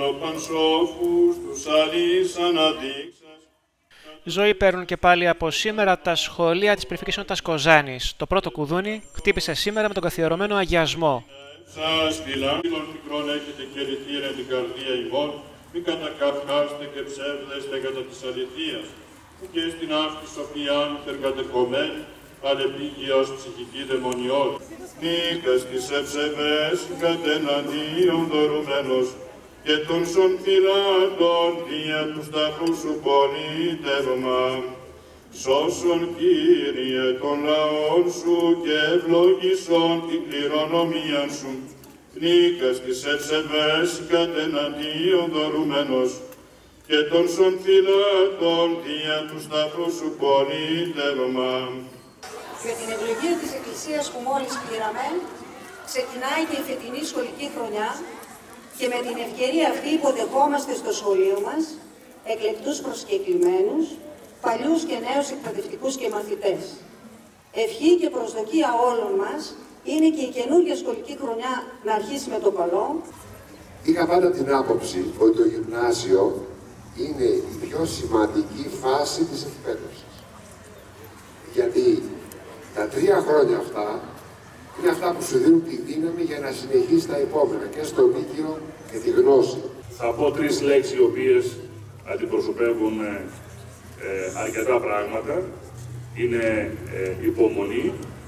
Ζωή παίρνουν και πάλι από σήμερα τα σχολεία της περιφερειακής ενότητας Κοζάνης. Το πρώτο κουδούνι χτύπησε σήμερα με τον καθιερωμένο αγιασμό. Σας φυλά, των μικρών έχετε κηρυτήρε την καρδία ημών, μη κατακαυχάστε και ψεύδεστε κατά της αληθείας, και στην αυτή σοφιάν υπερκατεχομένη, αλεπίγειος ψυχική δαιμονιών. Νίκας της ευσεβές κατεναντίον δωρουμένος, και των σων φυλάτων δια του σταυρού σου πολίτευμα. Σώσον, Κύριε, των λαών σου και ευλογήσον την κληρονομία σου. Νίκας της ευσεβές κατεναντίον δωρουμένος, και των σων φυλάτων δια του σταυρού σου πολίτευμα. Με την ευλογία της Εκκλησίας που μόλις πήραμε, ξεκινάει και η φετινή σχολική χρονιά και με την ευκαιρία αυτή υποδεχόμαστε στο σχολείο μας εκλεκτούς προσκεκλημένους, παλιούς και νέους εκπαιδευτικούς και μαθητές. Ευχή και προσδοκία όλων μας είναι και η καινούργια σχολική χρονιά να αρχίσει με το καλό. Είχα πάντα την άποψη ότι το γυμνάσιο είναι η πιο σημαντική φάση της εκπαίδευσης. Γιατί τα 3 χρόνια αυτά είναι αυτά που σου δίνουν τη δύναμη για να συνεχίσεις τα επόμενα και στο Λύκειο και τη γνώση. Θα πω 3 λέξεις οι οποίες αντιπροσωπεύουν αρκετά πράγματα. Είναι υπομονή,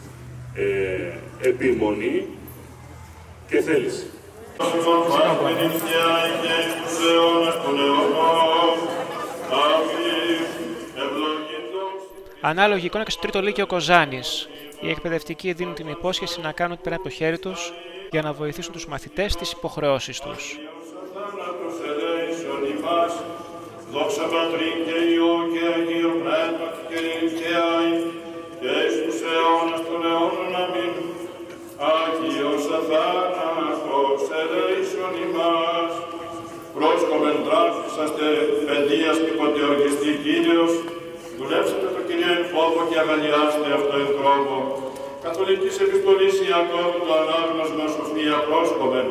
επιμονή και θέληση. Ανάλογη εικόνα και στο τρίτο Λύκειο Κοζάνης. Οι εκπαιδευτικοί δίνουν την υπόσχεση να κάνουν ό,τι περνάει από το χέρι τους για να βοηθήσουν τους μαθητές στις υποχρεώσεις τους. Δόξα Πατρί και Υιό και Αγίο Πνεύματι και νυν και εις τους αιώνας των αιώνων αμήν. Άγιος αθάνατος ελέησον ημάς. Πρόσκομεν τράνθισαστε παιδείας και πατεωργιστή Κύριος. Δουλέψτε το Κυρίο εν φόβο και αγαλιάστε αυτό εν τρόπο. Καθολικής επιστολής Ιακώβου το ανάγνωσμα σοφία πρόσκομεν.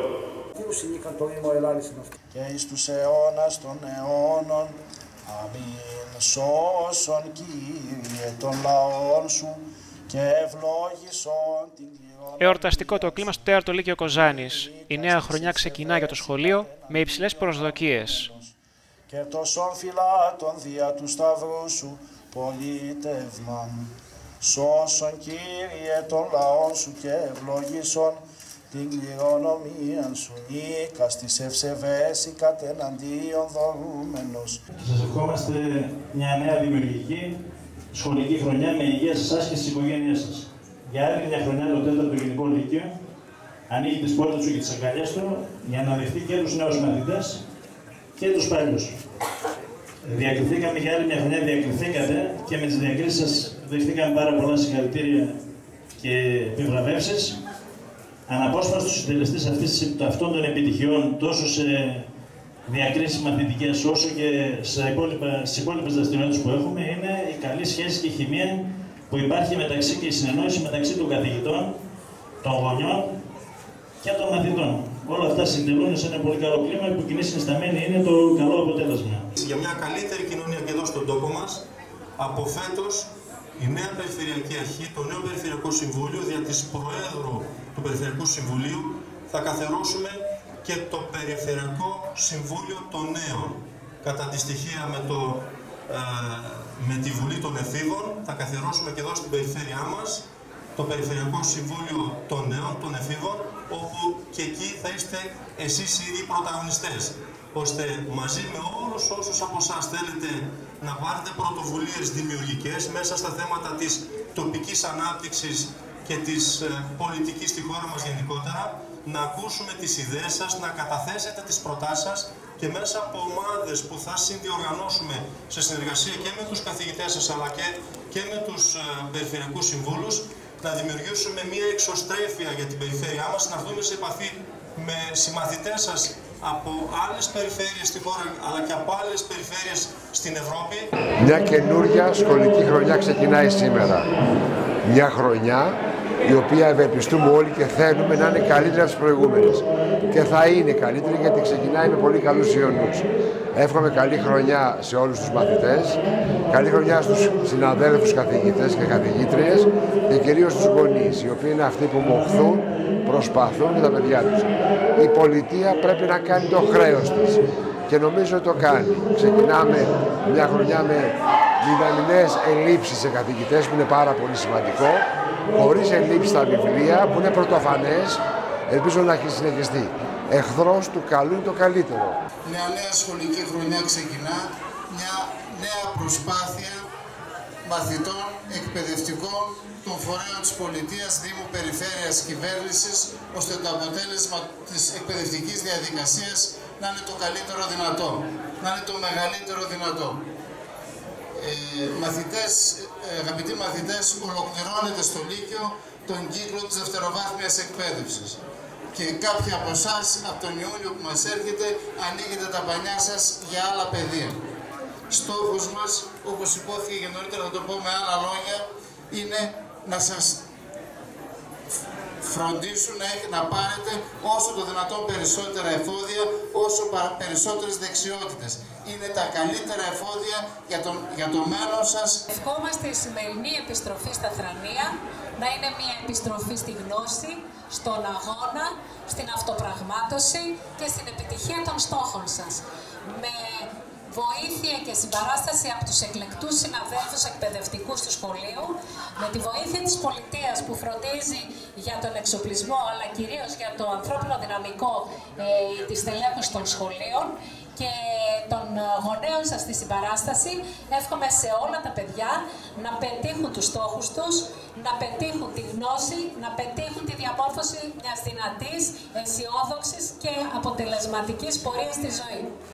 Και εις τους αιώνας των αιώνων. Αμήν. Σώσον, Κύριε, των λαών σου και ευλόγησον την κληρονομία. Εορταστικό το κλίμα στο 4ο Λύκειο Κοζάνης. Η νέα χρονιά ξεκινά για το σχολείο με υψηλές προσδοκίες. Και τόσων φυλάτων δια του σταυρού σου πολίτευμα. Σώσον, Κύριε, των λαών σου και ευλογήσον την κληρονομία σου. Νίκας της ευσεβέση κατεναντίον δωρούμενος. Σας ευχόμαστε μια νέα δημιουργική σχολική χρονιά με υγεία σε εσάς και στις οικογένειές σας. Για άλλη μια χρονιά το 4ο Γενικό Λύκειο ανοίγει τις πόρτες του και τις αγκαλιές του για να δεχτεί και τους νέους μαθητές και τους παλιούς. Διακριθήκαμε για άλλη μια χρονιά, διακριθήκατε και με τις διακρίσεις σας δεχτήκαμε πάρα πολλά συγχαρητήρια και επιβραβεύσεις. Αναπόσπαστος συντελεστής αυτών των επιτυχιών τόσο σε διακρίσεις μαθητικές όσο και στις υπόλοιπες δραστηριότητες που έχουμε είναι η καλή σχέση και η χημεία που υπάρχει μεταξύ και η συνεννόηση μεταξύ των καθηγητών, των γονιών και των μαθητών. Όλα αυτά συντελούν σε ένα πολύ καλό κλίμα που κοινή συνισταμένη είναι το καλό αποτέλεσμα. Για μια καλύτερη κοινωνία και εδώ στον τόπο μας, από φέτος η νέα Περιφερειακή Αρχή, το νέο Περιφερειακό Συμβούλιο, δια της Προέδρου του Περιφερειακού Συμβουλίου, θα καθιερώσουμε και το Περιφερειακό Συμβούλιο των Νέων. Κατά τη στοιχεία με τη Βουλή των Εφήβων, θα καθιερώσουμε και εδώ στην περιφέρειά μας το Περιφερειακό Συμβούλιο των Νέων, των Εφήβων, όπου και εκεί θα είστε εσείς οι ίδιοι πρωταγωνιστές, ώστε μαζί με όλους όσους από εσάς θέλετε να πάρετε πρωτοβουλίες δημιουργικές μέσα στα θέματα της τοπικής ανάπτυξης και της πολιτικής στη χώρα μας γενικότερα, να ακούσουμε τις ιδέες σας, να καταθέσετε τις προτάσεις σας και μέσα από ομάδες που θα συνδιοργανώσουμε σε συνεργασία και με τους καθηγητές σας αλλά και με τους περιφερειακούς συμβούλους, να δημιουργήσουμε μια εξωστρέφεια για την περιφέρειά μας, να έρθουμε σε επαφή με συμμαθητές σας από άλλες περιφέρειες στη χώρα αλλά και από άλλες περιφέρειες στην Ευρώπη. Μια καινούρια σχολική χρονιά ξεκινάει σήμερα. Μια χρονιά η οποία ευελπιστούμε όλοι και θέλουμε να είναι καλύτερα από τις προηγούμενες. και θα είναι καλύτερη, γιατί ξεκινάει με πολύ καλούς ιονούς. Εύχομαι καλή χρονιά σε όλους τους μαθητές, καλή χρονιά στους συναδέλφους καθηγητές και καθηγήτριες και κυρίως στους γονείς, οι οποίοι είναι αυτοί που μοχθούν, προσπαθούν για τα παιδιά τους. Η πολιτεία πρέπει να κάνει το χρέος της και νομίζω το κάνει. Ξεκινάμε μια χρονιά με μηδαμινές ελλείψεις σε καθηγητές, που είναι πάρα πολύ σημαντικό, χωρίς ελλείψεις στα βιβλία, που είναι πρωτοφανές, ελπίζω να έχει συνεχιστεί. Εχθρός του καλού είναι το καλύτερο. Μια νέα σχολική χρονιά ξεκινά, μια νέα προσπάθεια μαθητών, εκπαιδευτικών, των φορέων της πολιτείας, Δήμου, Περιφέρειας, Κυβέρνησης, ώστε το αποτέλεσμα της εκπαιδευτικής διαδικασίας να είναι το καλύτερο δυνατό, να είναι το μεγαλύτερο δυνατό. Αγαπητοί μαθητές, ολοκληρώνεται στο Λύκειο τον κύκλο της δευτεροβάθμιας εκπαίδευσης. Και κάποιοι από εσάς, από τον Ιούνιο που μας έρχεται, ανοίγετε τα πανιά σας για άλλα πεδία. Στόχος μας, όπως υπόθηκε και νωρίτερα, να το πω με άλλα λόγια, είναι να σας φροντίσουν να πάρετε όσο το δυνατόν περισσότερα εφόδια, όσο περισσότερες δεξιότητες. Είναι τα καλύτερα εφόδια για το μέλλον σας. Ευχόμαστε η σημερινή επιστροφή στα Θρανία να είναι μια επιστροφή στη γνώση, στον αγώνα, στην αυτοπραγμάτωση και στην επιτυχία των στόχων σας. Με βοήθεια και συμπαράσταση από τους εκλεκτούς συναδέλφους εκπαιδευτικούς του σχολείου, με τη βοήθεια της πολιτείας που φροντίζει για τον εξοπλισμό, αλλά κυρίως για το ανθρώπινο δυναμικό της τελέχωσης των σχολείων και των γονέων σας στη συμπαράσταση, εύχομαι σε όλα τα παιδιά να πετύχουν τους στόχους τους, να πετύχουν τη γνώση, να πετύχουν τη διαμόρφωση μιας δυνατής, αισιόδοξης και αποτελεσματικής πορείας στη ζωή.